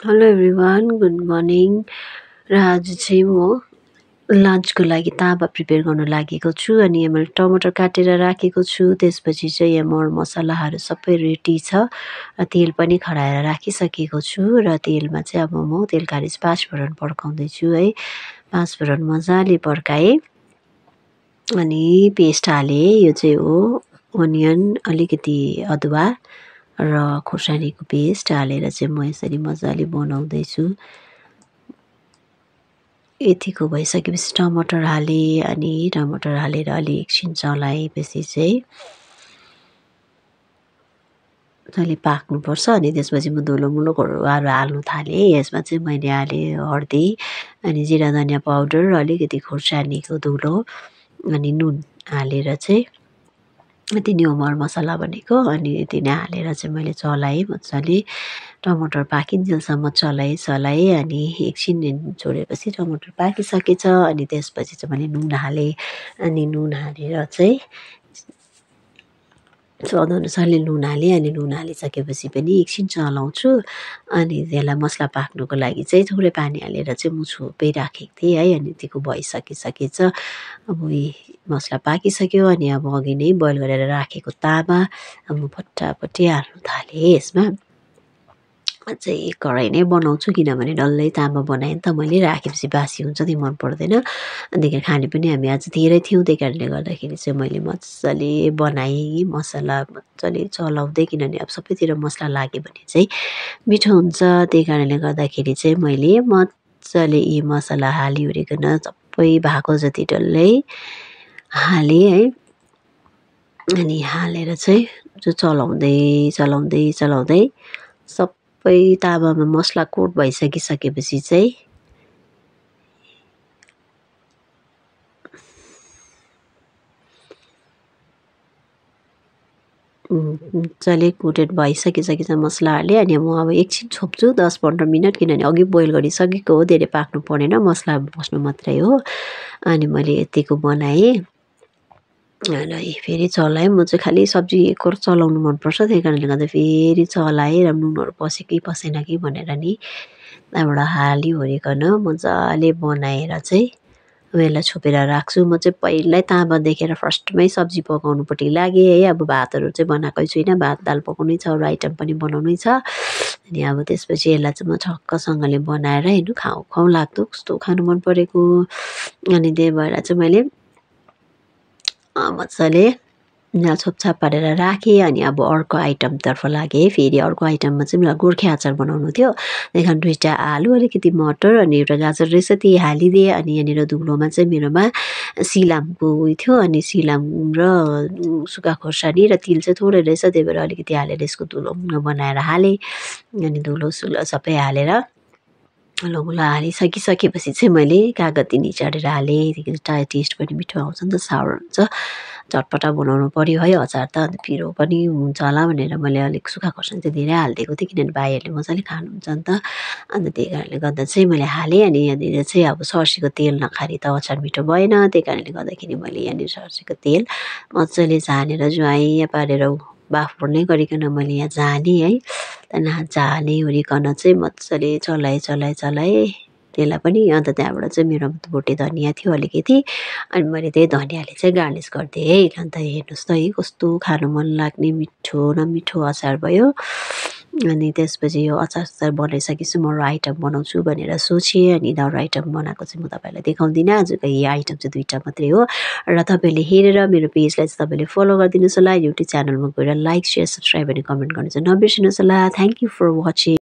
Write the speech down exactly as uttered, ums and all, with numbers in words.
Hello everyone, good morning. र आज चाहिँ म लन्चको लागि तावा प्रिपेयर गर्नु लागेको छु। अनि यहाँ मैले टमाटर काटेर राखेको छु। त्यसपछि चाहिँ यहाँ मरमसलाहरू सबै रेडी छ र तेल पनि खराएर राखिसकेको छु। र तेलमा चाहिँ अब म तेलकारी चाहिँ पाँचफोरन पड्काउँदैछु है। पाँचफोरन मजाले पड्काएँ अनि पेस्ट हालेँ। यो चाहिँ हो अनियन, अलिकति अदुवा र खोर्सानीको पेस्ट हालेर चाहिँ म यसरी मजाले बनाउँदैछु। यतिको भइसकेपछि टमाटर हालेँ अनि टमाटर हालेर अलि एकछिन चलाएपछि चाहिँ अलि पाक्नुपर्छ। अनि त्यसपछि म धुलोमुलोहरू हाल्नु थालेँ। यसमा चाहिँ मैले हालेँ हर्दी अनि जिरा धनियाँ पाउडर र अलिकति खोर्सानीको धुलो अनि नुन हालेर चाहिँ यति नै हो मरमसला भनेको। अनि यति नै हालेर चाहिँ मैले चलाएँ मजाले, टमाटर पाकिन्जेलसम्म चलाएँ चलाएँ अनि एकछिन छोडेपछि टमाटर पाकिसकेछ। अनि त्यसपछि चाहिँ मैले नुन हालेँ अनि नुन हालेर चाहिँ स्वादअनुसारले नुन हालेँ। अनि नुन हालिसकेपछि पनि एकछिन चलाउँछु। अनि त्यसलाई मसला पाक्नुको लागि चाहिँ थोरै पानी हालेर चाहिँ म छोपिराखेको थिएँ है। अनि यतिको भइसकिसकेछ। अब मसला पाकिसक्यो अनि अब अघि नै बोइल गरेर राखेको तावा अब म फटाफटी हाल्नु थालेँ। यसमा चाहिँ कराई नै बनाउँछु किनभने डल्लै तावा बनाएँ नि त मैले, राखेपछि बासी हुन्छ त्यही मन पर्दैन। अन्तखेरि खाने पनि हामी आज धेरै थियौँ, त्यही कारणले गर्दाखेरि चाहिँ मैले मजाले बनाएँ मसला मजाले चलाउँदै, किनभने अब सबैतिर मसला लाग्यो भने चाहिँ मिठो हुन्छ। त्यही कारणले गर्दाखेरि चाहिँ मैले मजाले यी मसला हालिओरिकन सबै भएको जति डल्लै हालेँ है। अनि हालेर चाहिँ चलाउँदै चलाउँदै चलाउँदै सबै तावामा मसला कोट भइसकिसकेपछि चाहिँ मजाले कोटेड भइसकिसकेछ मसलाहरूले। अनि म अब एकछिन छोप्छु दस पन्ध्र मिनट, किनभने अघि बोइल गरिसकेको हो, धेरै पाक्नु परेन, मसला बस्नु मात्रै हो। अनि मैले यतिको बनाएँ अनि फेरि चलाएँ। म चाहिँ खालि सब्जी एकहोर चलाउनु मनपर्छ, त्यही कारणले गर्दा फेरि चलाएँ र नुनहरू पस्यो कि पसेन कि भनेर नि त्यहाँबाट हालिओरिकन मजाले बनाएर चाहिँ यसलाई छोपेर राख्छु। म चाहिँ पहिल्यै तावा देखेर फर्स्टमै सब्जी पकाउनुपट्टि लागेँ है। अब भातहरू चाहिँ बनाएकै छुइनँ, भात दाल पकाउनै छ, अरू आइटम पनि बनाउनै छ। अनि अब त्यसपछि यसलाई चाहिँ म ठक्कसँगले बनाएर हेर्नु खाउँ खाउँ लाग्दो कस्तो खानु मन परेको। अनि त्यही भएर चाहिँ मैले मजाले छोपछाप पारेर राखेँ। अनि अब अर्को आइटमतर्फ लागेँ। फेरि अर्को आइटममा चाहिँ मलाई गोर्खे अचार बनाउनु थियो, त्यही कारण दुईवटा आलु, अलिकति मटर अनि एउटा गाजर रहेछ त्यही हालिदिएँ। अनि यहाँनिर धुलोमा चाहिँ मेरोमा सिलामको उयो थियो, अनि सिलाम र सुक्खा खोर्सानी र तिल चाहिँ थोरै रहेछ, त्यही भएर अलिकति हालेर यसको धुलो बनाएर हालेँ। अनि धुलो सुलो सबै हालेर हलोमुलो हालिसकिसकेपछि चाहिँ मैले कागती निचारेर हालेँ। त्यतिखेर टेस्ट पनि मिठो आउँछ नि त, साउर हुन्छ, चटपटा बनाउनु पऱ्यो है अचार त। अन्त पिरो पनि हुन्छ होला भनेर मैले अलिक सुक्खा खोर्सानी चाहिँ धेरै हालिदिएको थिएँ, किनभने भाइहरूले मजाले खानुहुन्छ नि त। अन्त त्यही कारणले गर्दा चाहिँ मैले हालेँ। अनि यहाँनिर चाहिँ अब सर्सीको तेल नखारी त अचार मिठो भएन, त्यही कारणले गर्दाखेरि मैले यहाँनिर सर्सीको तेल मजाले झानेर जुवाइँ पारेर बाफ नै गरिकन मैले यहाँ झानेँ है। त्यहाँदेखि झालिओरिकन चाहिँ मजाले चलाएँ चलाएँ चलाएँ त्यसलाई पनि। अन्त त्यहाँबाट चाहिँ मेरो भोटे धनियाँ थियो अलिकति, अनि मैले त्यही धनियाँले चाहिँ गार्निस गरिदिएँ है। अन्त हेर्नुहोस् त है कस्तो खानु मन लाग्ने मिठो न मिठो अचार भयो। अनि त्यसपछि यो अचार अचार बनाइसकेपछि म अरू आइटम बनाउँछु भनेर सोचेँ। अनि अरू आइटम बनाएको चाहिँ म तपाईँलाई देखाउँदिनँ, आजको यही आइटम चाहिँ दुईवटा मात्रै हो। र तपाईँले हेरेर मेरो पेजलाई चाहिँ तपाईँले फलो गरिदिनुहोस् होला, युट्युब च्यानलमा गएर लाइक सेयर सब्सक्राइब अनि कमेन्ट गर्नु चाहिँ नबिर्सिनुहोस् होला। Thank you for watching.